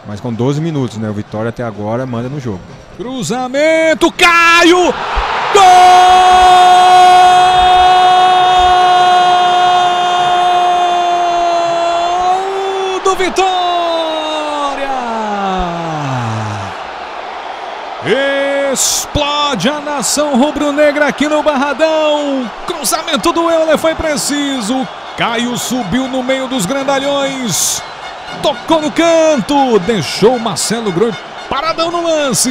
Mas com 12 minutos, né? O Vitória até agora manda no jogo. Cruzamento, Caio! Gol do Vitória! Explode a nação rubro-negra aqui no Barradão. Cruzamento do Euler foi preciso. Caio subiu no meio dos grandalhões. Tocou no canto. Deixou o Marcelo Groi paradão no lance.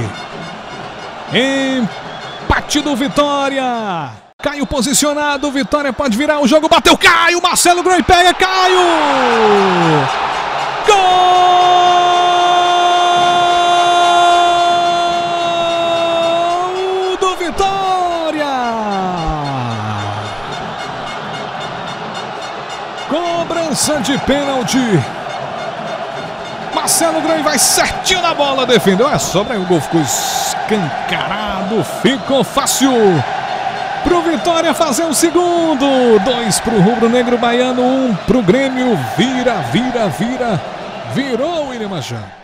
Empate do Vitória. Caio posicionado. Vitória pode virar o jogo. Bateu Caio. Marcelo Groi pega Caio. Gol! Cobrança de pênalti. Marcelo Groi vai certinho na bola, defendeu. É sobra, o gol ficou escancarado. Ficou fácil pro Vitória fazer o segundo. 2 pro rubro-negro baiano, 1 pro Grêmio. Virou o William Machado.